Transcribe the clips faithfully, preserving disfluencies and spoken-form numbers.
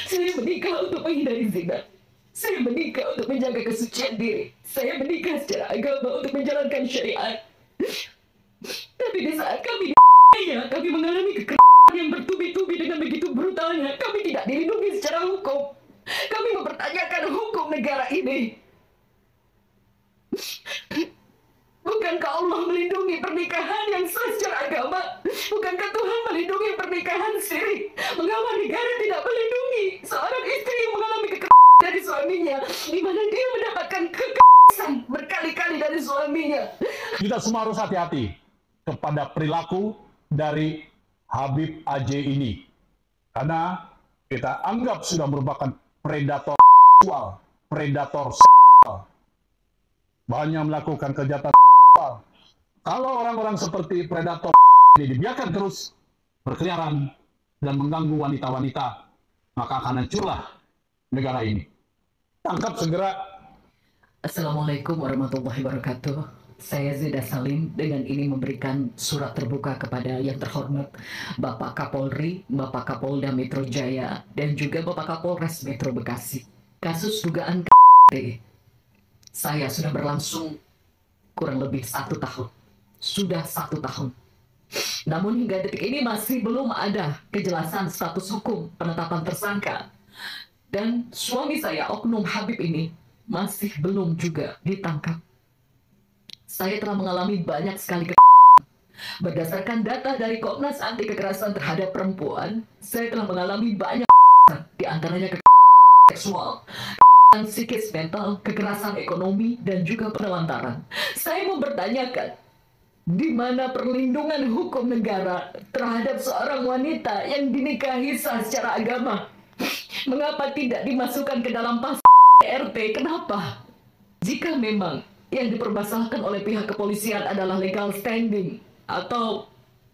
Saya menikah untuk menghindari zina. Saya menikah untuk menjaga kesucian diri. Saya menikah secara agama untuk menjalankan syariat. Tapi di saat kami di ya, kami mengalami kekerasan yang bertubi-tubi dengan begitu brutalnya. Kami tidak dilindungi secara hukum. Kami mempertanyakan hukum negara ini. Bukankah Allah melindungi pernikahan yang sah secara agama? Bukankah Tuhan melindungi pernikahan siri? Mengapa negara tidak melindungi seorang istri yang mengalami kekerasan dari suaminya, di mana dia mendapatkan kekerasan berkali-kali dari suaminya? Kita semua harus hati-hati kepada perilaku dari Habib A J ini, karena kita anggap sudah merupakan predator seksual, predator seksual, banyak melakukan kejahatan seksual. Kalau orang-orang seperti predator ini dibiarkan terus berkeliaran dan mengganggu wanita-wanita, maka akan hancurlah negara ini. Tangkap segera. Assalamualaikum warahmatullahi wabarakatuh. Saya Zida Salim dengan ini memberikan surat terbuka kepada yang terhormat Bapak Kapolri, Bapak Kapolda Metro Jaya, dan juga Bapak Kapolres Metro Bekasi. Kasus dugaan K T saya sudah berlangsung kurang lebih satu tahun. Sudah satu tahun. Namun hingga detik ini masih belum ada kejelasan status hukum penetapan tersangka. Dan suami saya, oknum Habib ini, masih belum juga ditangkap. Saya telah mengalami banyak sekali kekerasan. Berdasarkan data dari Komnas Anti Kekerasan Terhadap Perempuan, saya telah mengalami banyak kekerasan, di antaranya kekerasan seksual, kekerasan psikis mental, kekerasan ekonomi, dan juga penelantaran. Saya mempertanyakan, di mana perlindungan hukum negara terhadap seorang wanita yang dinikahi sah secara agama? Mengapa tidak dimasukkan ke dalam pasal R T? Kenapa? Jika memang yang dipermasalahkan oleh pihak kepolisian adalah legal standing atau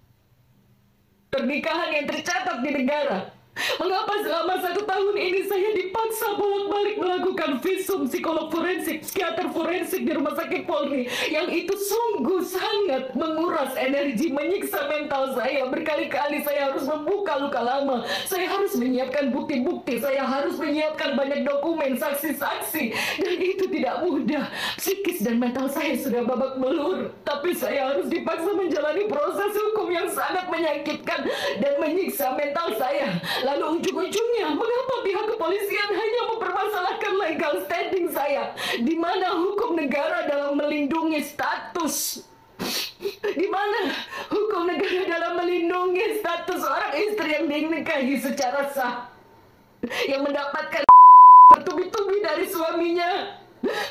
pernikahan yang tercatat di negara, mengapa selama satu tahun ini saya dipaksa bolak-balik melakukan visum psikolog forensik, psikiater forensik di Rumah Sakit Polri, yang itu sungguh sangat menguras energi, menyiksa mental saya. Berkali-kali saya harus membuka luka lama, saya harus menyiapkan bukti-bukti, saya harus menyiapkan banyak dokumen, saksi-saksi, dan itu tidak mudah. Psikis dan mental saya sudah babak belur, tapi saya harus dipaksa menjalani proses hukum yang sangat menyakitkan dan menyiksa mental saya. Lalu ujung-ujungnya, mengapa pihak kepolisian hanya mempermasalahkan legal standing saya? Di mana hukum negara dalam melindungi status? Di mana hukum negara dalam melindungi status seorang istri yang dinikahi secara sah, yang mendapatkan bertubi-tubi dari suaminya?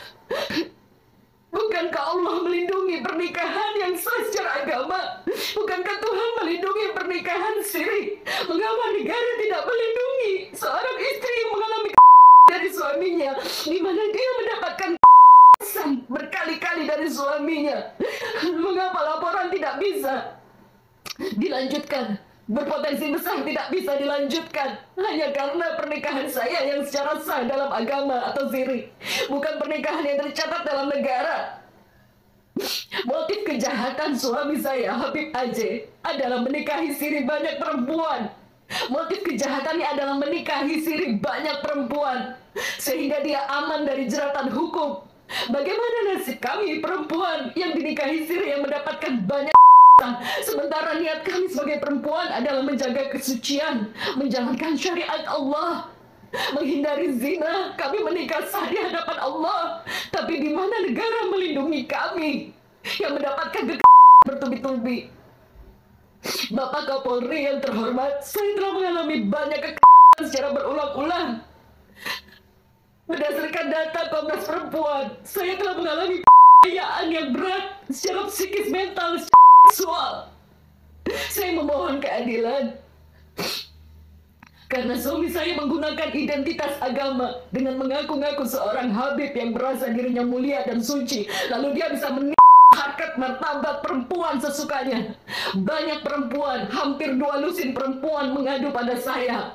Bukankah Allah melindungi pernikahan yang sah secara agama? Bukankah Tuhan melindungi pernikahan siri? Mengapa negara tidak melindungi seorang istri yang mengalami dari suaminya, di mana dia mendapatkan berkali-kali dari suaminya? Mengapa laporan tidak bisa dilanjutkan? Berpotensi besar tidak bisa dilanjutkan hanya karena pernikahan saya yang secara sah dalam agama atau siri, bukan pernikahan yang tercatat dalam negara. Motif kejahatan suami saya, Habib A J, adalah menikahi siri banyak perempuan. Motif kejahatannya adalah menikahi siri banyak perempuan, sehingga dia aman dari jeratan hukum. Bagaimana nasib kami perempuan yang dinikahi siri yang mendapatkan banyak, sementara niat kami sebagai perempuan adalah menjaga kesucian, menjalankan syariat Allah, menghindari zina? Kami menikah sah di hadapan Allah, tapi di mana negara melindungi kami yang mendapatkan kekerasan bertubi-tubi? Bapak Kapolri yang terhormat, saya telah mengalami banyak kekerasan secara berulang-ulang. Berdasarkan data Komnas Perempuan, saya telah mengalami penganiayaan yang berat secara psikis, mental, secara seksual. Saya memohon keadilan karena suami saya menggunakan identitas agama dengan mengaku-ngaku seorang Habib yang merasa dirinya mulia dan suci, lalu dia bisa menikah harkat martabat perempuan sesukanya. Banyak perempuan, hampir dua lusin perempuan mengadu pada saya,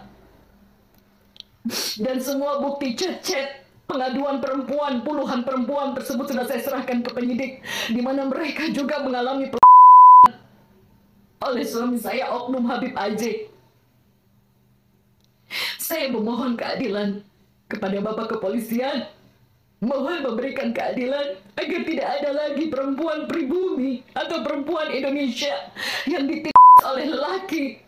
dan semua bukti chat-chat pengaduan perempuan, puluhan perempuan tersebut sudah saya serahkan ke penyidik, di mana mereka juga mengalami pelecehan oleh suami saya, oknum Habib A J. Saya Saya memohon keadilan kepada Bapak Kepolisian. Mohon memberikan keadilan agar tidak ada lagi perempuan pribumi atau perempuan Indonesia yang ditindas oleh lelaki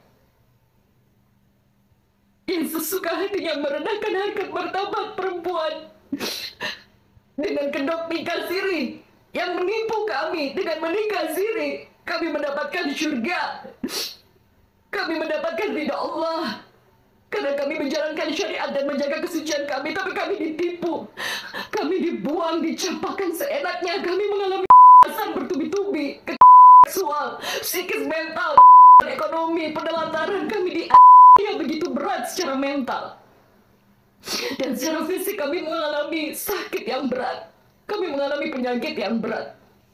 yang sesuka hatinya merendahkan harkat martabat perempuan dengan kedok nikah siri, yang menipu kami dengan menikah siri. Kami mendapatkan surga, kami mendapatkan ridha Allah karena kami menjalankan syariat dan menjaga kesucian kami, tapi kami ditipu, kami dibuang, dicampakkan seenaknya, kami mengalami kekerasan bertubi-tubi, kekerasan seksual, psikis, mental, ekonomi, penelantaran. Kami dianiaya begitu berat secara mental, dan secara fisik kami mengalami sakit yang berat, kami mengalami penyakit yang berat.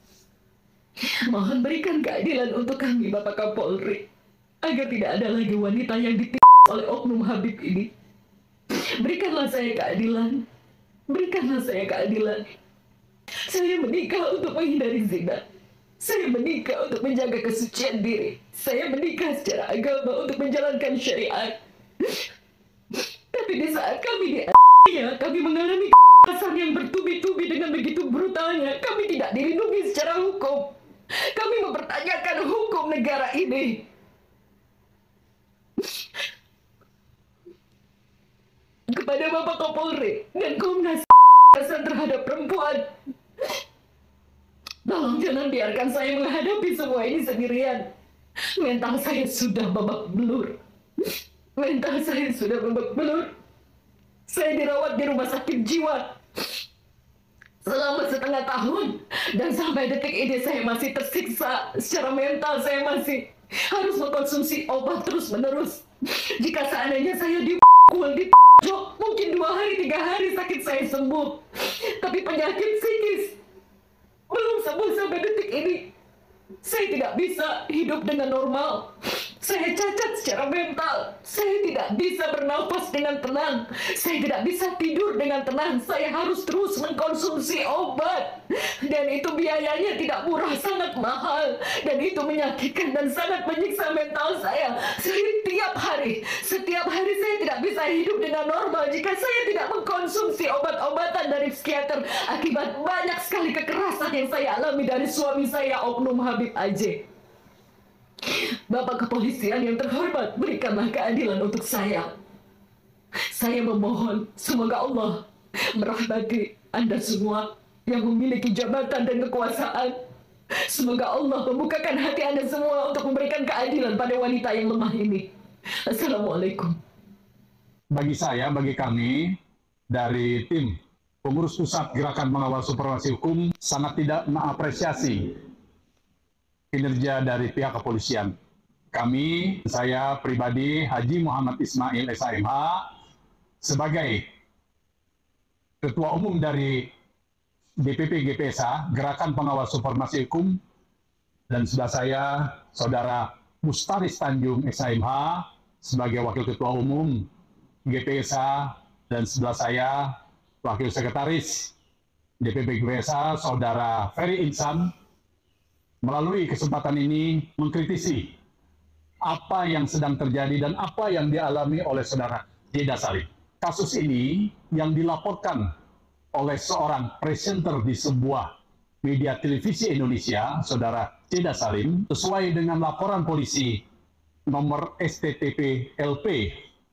Mohon berikan keadilan untuk kami, Bapak Kapolri, agar tidak ada lagi wanita yang ditindas oleh oknum Habib ini. Berikanlah saya keadilan, berikanlah saya keadilan. Saya menikah untuk menghindari zina, saya menikah untuk menjaga kesucian diri, saya menikah secara agama untuk menjalankan syariat. Tapi di saat kami dianiaya, kami mengalami kekerasan yang bertubi-tubi dengan begitu brutalnya. Kami tidak dilindungi secara hukum. Kami mempertanyakan hukum negara ini. Kepada Bapak Kapolri dan Komnas kekerasan terhadap perempuan, tolong jangan biarkan saya menghadapi semua ini sendirian. Mental saya sudah babak belur. Mental saya sudah babak belur. Saya dirawat di rumah sakit jiwa selama setengah tahun, dan sampai detik ini saya masih tersiksa secara mental. Saya masih harus mengkonsumsi obat terus-menerus. Jika seandainya saya dipukul, dipojok, mungkin dua hari, tiga hari sakit saya sembuh. Tapi penyakit psikis belum sembuh sampai detik ini. Saya tidak bisa hidup dengan normal. Saya cacat secara mental. Saya tidak bisa bernafas dengan tenang. Saya tidak bisa tidur dengan tenang. Saya harus terus mengkonsumsi obat. Dan itu biayanya tidak murah, sangat mahal. Dan itu menyakitkan dan sangat menyiksa mental saya. Setiap hari, setiap hari saya tidak bisa hidup dengan normal jika saya tidak mengkonsumsi obat-obatan dari psikiater akibat banyak sekali kekerasan yang saya alami dari suami saya, oknum Habib A J. Bapak Kepolisian yang terhormat, berikanlah keadilan untuk saya. Saya memohon, semoga Allah merahmati Anda semua yang memiliki jabatan dan kekuasaan. Semoga Allah membukakan hati Anda semua untuk memberikan keadilan pada wanita yang lemah ini. Assalamualaikum. Bagi saya, bagi kami, dari tim pengurus pusat Gerakan Mengawal Supervisi Hukum, sangat tidak mengapresiasi kinerja dari pihak kepolisian. Kami, saya pribadi, Haji Muhammad Ismail S A M H, sebagai Ketua Umum dari D P P G P S A, Gerakan Pengawal Supervisi Hukum, dan sebelah saya, Saudara Mustaris Tanjung S A M H, sebagai Wakil Ketua Umum G P S A, dan sebelah saya, Wakil Sekretaris D P P G P S A, Saudara Ferry Insan, melalui kesempatan ini mengkritisi apa yang sedang terjadi dan apa yang dialami oleh Saudara Jeda Salim. Kasus ini yang dilaporkan oleh seorang presenter di sebuah media televisi Indonesia, Saudara Jeda Salim, sesuai dengan laporan polisi nomor S T T P L P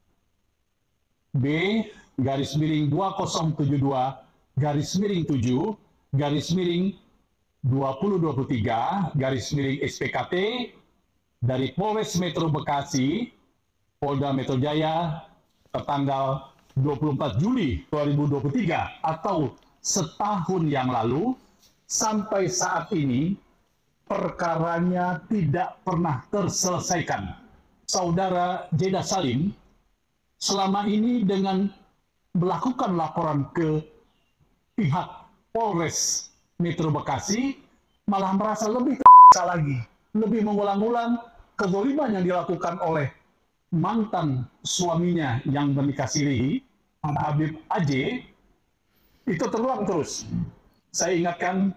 B garis miring dua nol tujuh dua garis miring tujuh garis miring dua ribu dua puluh tiga garis miring S P K T dari Polres Metro Bekasi, Polda Metro Jaya, tertanggal dua puluh empat Juli dua ribu dua puluh tiga atau setahun yang lalu, sampai saat ini perkaranya tidak pernah terselesaikan. Saudara Jeda Salim selama ini dengan melakukan laporan ke pihak Polres Metro Bekasi malah merasa lebih tersiksa lagi, lebih mengulang-ulang kezaliman yang dilakukan oleh mantan suaminya yang menikah siri, Habib A J, itu terulang terus. Saya ingatkan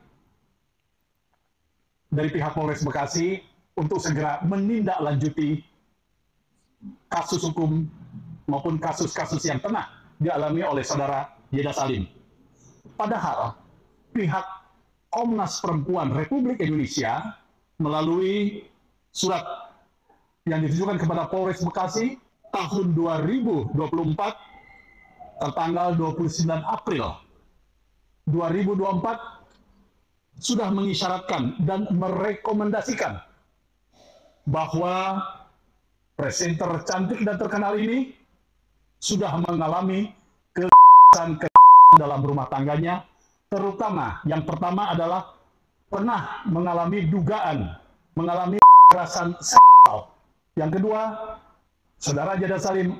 dari pihak Polres Bekasi untuk segera menindaklanjuti kasus hukum maupun kasus-kasus yang pernah dialami oleh saudara Jeda Salim. Padahal pihak Komnas Perempuan Republik Indonesia melalui surat yang ditujukan kepada Polres Bekasi tahun dua ribu dua puluh empat tertanggal dua puluh sembilan April dua ribu dua puluh empat sudah mengisyaratkan dan merekomendasikan bahwa presenter cantik dan terkenal ini sudah mengalami kekerasan dalam rumah tangganya, terutama yang pertama adalah pernah mengalami dugaan mengalami kekerasan seksual. Yang kedua, saudara Jeda Salim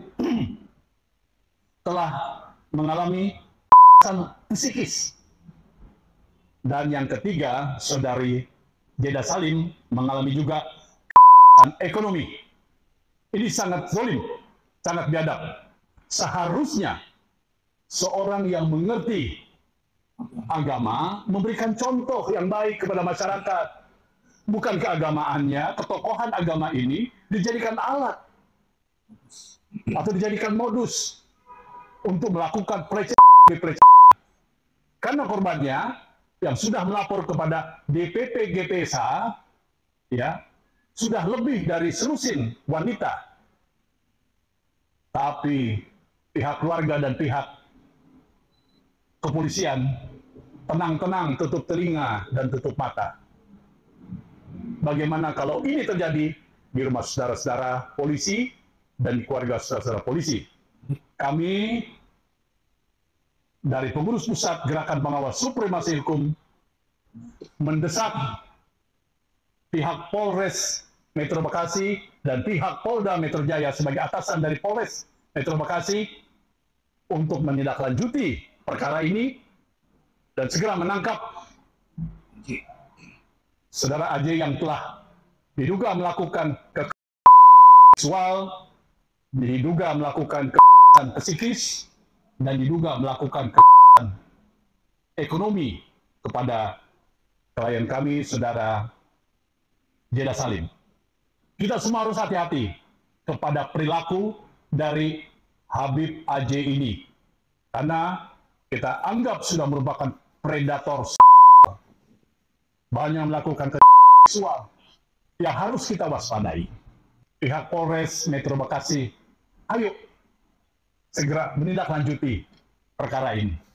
telah mengalami kekerasan psikis. Dan yang ketiga, saudari Jeda Salim mengalami juga kekerasan ekonomi. Ini sangat zalim, sangat biadab. Seharusnya seorang yang mengerti agama memberikan contoh yang baik kepada masyarakat. Bukan keagamaannya, ketokohan agama ini dijadikan alat atau dijadikan modus untuk melakukan pelecehan. Karena korbannya yang sudah melapor kepada D P P G P S H, ya, sudah lebih dari selusin wanita. Tapi pihak keluarga dan pihak kepolisian tenang-tenang tutup telinga dan tutup mata. Bagaimana kalau ini terjadi di rumah saudara-saudara polisi dan di keluarga saudara-saudara polisi? Kami dari pengurus pusat Gerakan Pengawas Supremasi Hukum mendesak pihak Polres Metro Bekasi dan pihak Polda Metro Jaya sebagai atasan dari Polres Metro Bekasi untuk menindaklanjuti perkara ini dan segera menangkap saudara A J yang telah diduga melakukan kekerasan seksual, diduga melakukan kekerasan psikis, dan diduga melakukan kekerasan ekonomi kepada klien kami, saudara Jeda Salim. Kita semua harus hati-hati kepada perilaku dari Habib A J ini, karena kita anggap sudah merupakan predator seksual. Banyak melakukan kekerasan seksual yang harus kita waspadai. Pihak Polres Metro Bekasi, ayo segera menindaklanjuti perkara ini.